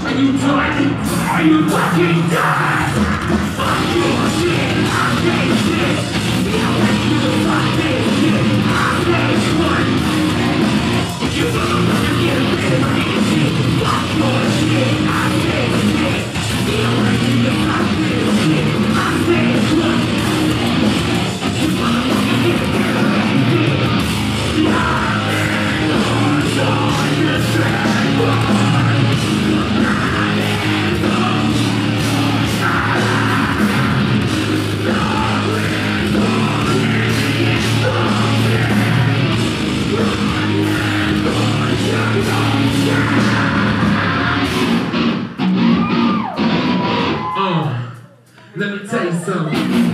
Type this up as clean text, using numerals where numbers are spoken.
Are you done? Are you fucking done? Fuck your shit, I face it. Feel like you fuck this shit, I face one. You wanna get rid of this shit. Fuck your shit, I face it. Feel like you fuck this shit, I face one. You wanna get rid of this shit. Nothing on your track one. Let me tell you something.